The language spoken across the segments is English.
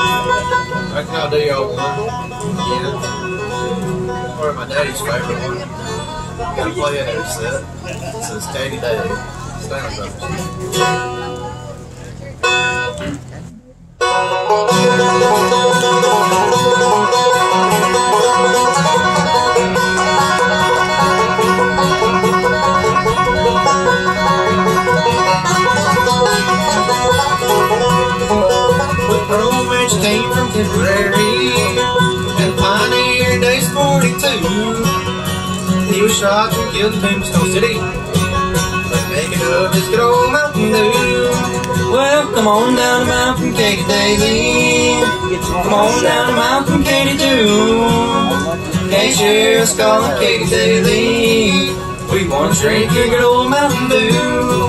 I can do y'all one. Yeah. One of my daddy's favorite one. Gotta play it every set. It says Daddy Daley. Stanley Brothers. Came from Tipperary and Pioneer Days 42. He was shot and killed in Tombstone City, but making of his good old Mountain Dew. Well, come on down the mountain, Katie Daley. Come on down the mountain, Katie too. Can't share a skull and Katie Daley. We want to drink your good old Mountain Dew.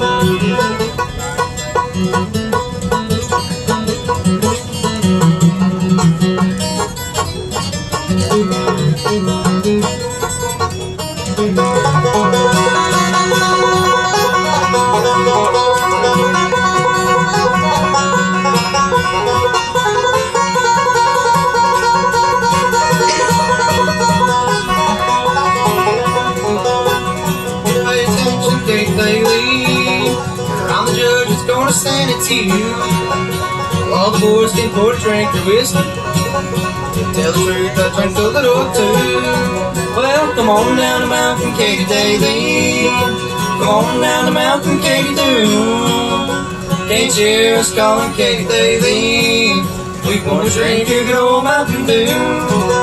Around the judge is gonna stand it to you. All the boys can pour a drink their whiskey. To tell the truth, I drink a little too. Well, come on down the mountain, Katie Daley. Come on down the mountain, Katie do. Can't share a skull and Katie Daley. We wanna drink your good old Mountain Dew.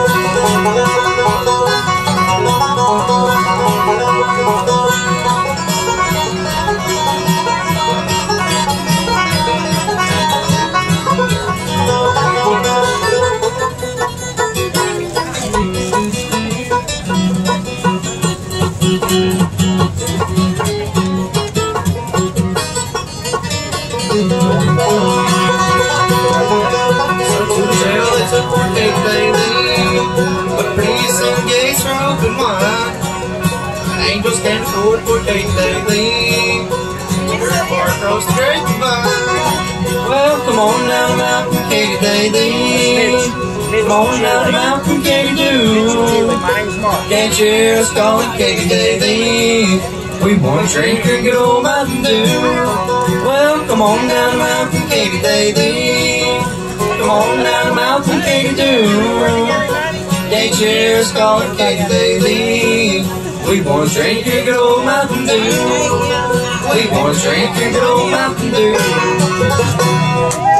But prison gates are open wide. Angels stand forward for Katie Daley. We're far across the great divide. Well, come on down the mountain, Katie Daley. Come on down the mountain, Katie do. Can't share a skull and Katie Daley. We want to drink your good old Mountain Dew. Well, come on down the mountain, Katie Daley. Come on down the mountain, Katie do. Can't share a skull and Katie Daley. We want to drink your good old Mountain Dew. We want to drink your good old Mountain Dew.